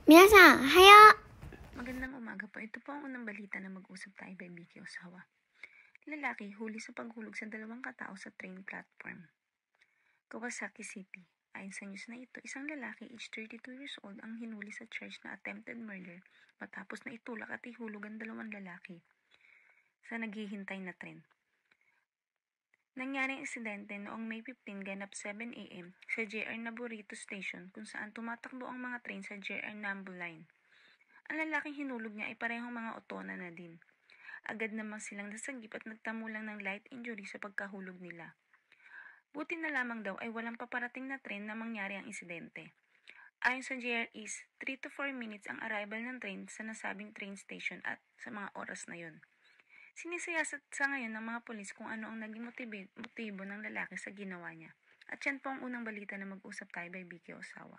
Minasan, hayo! Magandang umaga po. Ito po ang unang balita na mag-usap tayo by Vicky Osawa. Lalaki huli sa paghulog sa 2 katao sa train platform. Kawasaki City. Ayon sa news na ito, isang lalaki aged 32 years old ang hinuli sa charge na attempted murder matapos na itulak at ihulog ang 2 lalaki sa naghihintay na tren. Nangyari ang insidente noong May 15 ganap 7 a.m. sa JR Naborito Station kung saan tumatakbo ang mga train sa JR Nambu Line. Ang lalaking hinulog niya ay parehong mga otona na din. Agad namang silang nasagip at nagtamo lang ng light injury sa pagkahulog nila. Buti na lamang daw ay walang paparating na tren na mangyari ang insidente. Ayon sa JR East, 3 to 4 minutes ang arrival ng train sa nasabing train station at sa mga oras na yon. Sinisiyasat sa ngayon ng mga pulis kung ano ang naging motibo ng lalaki sa ginawa niya. At yan po ang unang balita na mag-usap tayo by Vicky Osawa.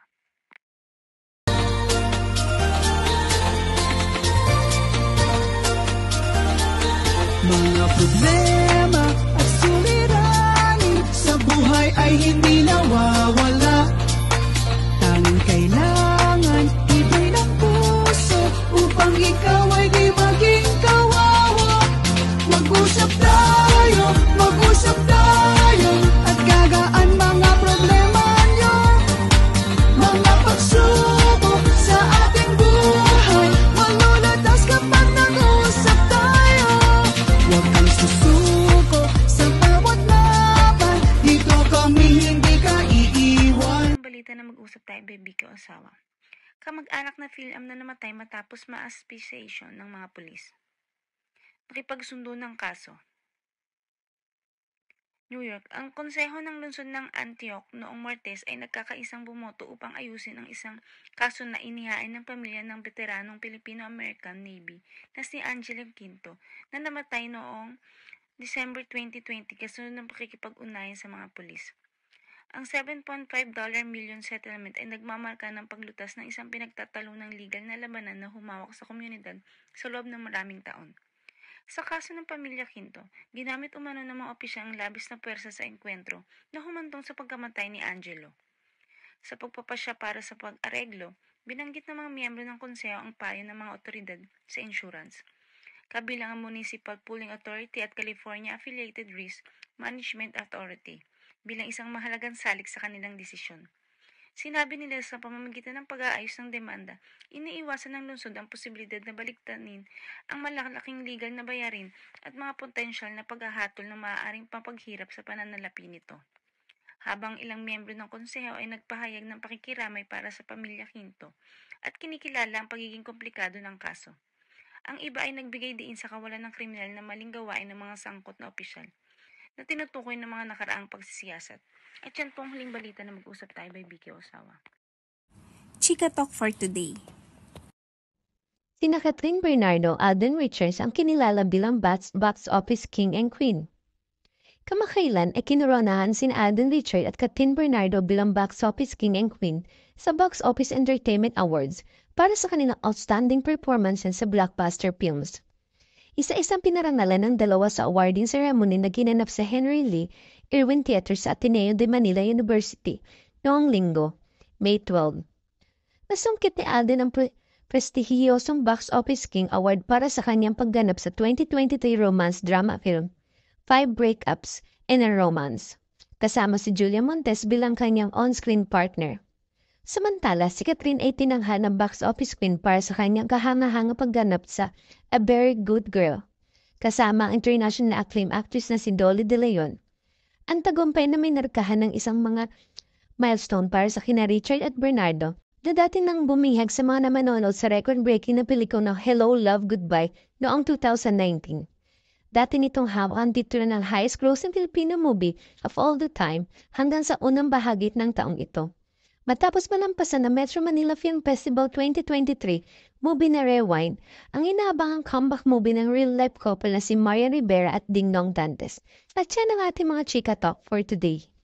Mga problema at suliranin sa buhay ay hindi nawawala. Tanging kailangan ibay ng puso upang ikaw ay di maging kawawa. Mag-usap tayo at gagaan mga problema nyo. Mga pagsubok sa ating buhay malulutas kapag nag-uusap tayo. Huwag kang susuko sa bawat laban, dito kami hindi ka iiwan. Ang balita na mag-usap tayo by Vicky Osawa. Kamag-anak na Phil-Am na namatay matapos ma-asphyxiation ng mga pulis. Nakipagsundo ng kaso. New York, ang konseho ng lungsod ng Antioch noong Martes ay nagkakaisang bumoto upang ayusin ang isang kaso na inihain ng pamilya ng veteranong Filipino-American Navy na si Angelo Quinto na namatay noong December 2020 kasunod ng pakikipag-ugnayan sa mga pulis. Ang $7.5 million settlement ay nagmamarka ng paglutas ng isang pinagtatalunang legal na labanan na humawak sa komunidad sa loob ng maraming taon. Sa kaso ng pamilya Quinto, ginamit umano ng mga opisyal ang labis na puwersa sa engkwentro na humantong sa pagkamatay ni Angelo. Sa pagpapasya para sa pag-areglo, binanggit ng mga miyembro ng konseho ang payo ng mga otoridad sa insurance, kabilang ang Municipal Pooling Authority at California Affiliated Risk Management Authority, bilang isang mahalagang salik sa kanilang desisyon. Sinabi nila sa pamamagitan ng pag-aayos ng demanda, iniiwasan ng lungsod ang posibilidad na baliktanin ang malalaking legal na bayarin at mga potensyal na paghahatol na maaaring papaghirap sa pananalapi nito. Habang ilang miyembro ng konseho ay nagpahayag ng pakikiramay para sa pamilya Quinto at kinikilala ang pagiging komplikado ng kaso. Ang iba ay nagbigay diin sa kawalan ng kriminal na maling gawain ng mga sangkot na opisyal na tinutukoy ng mga nakaraang pagsisiyasat. At yan po ang huling balita na mag-usap tayo by Vicky Osawa. Chika Talk for today. Sina Catherine Bernardo, Alden Richards ang kinilala bilang box office king and queen. Kamakailan ay kinoronahan sina Alden Richards at Catherine Bernardo bilang box office king and queen sa Box Office Entertainment Awards para sa kanilang outstanding performances sa blockbuster films. Isa-isang pinarangalan ng dalawa sa awarding ceremony na ginanap sa Henry Lee Irwin Theater sa Ateneo de Manila University noong Linggo, May 12. Nasungkit ni Alden ang prestihiyosong Box Office King Award para sa kanyang pagganap sa 2023 romance drama film, 5 Breakups and a Romance, kasama si Julia Montes bilang kanyang on-screen partner. Samantala, si Catherine ay tinangha ng Box Office Queen para sa kanyang kahanga-hanga pagganap sa A Very Good Girl, kasama ang international acclaimed actress na si Dolly De Leon. Ang tagumpay na may narkahan ng isang mga milestone para sa kina Richard at Bernardo na dati nang bumihag sa mga namanonood sa record-breaking na pelikula na Hello, Love, Goodbye noong 2019. Dati nitong hawak ang titulo ng highest grossing Filipino movie of all the time hanggang sa unang bahagi ng taong ito. Matapos malampasan ng Metro Manila Film Festival 2023, movie na Rewind, ang inaabangang comeback movie ng real-life couple na si Marian Rivera at Ding Dong Dantes. At yan ang ating mga Chika Talk for today.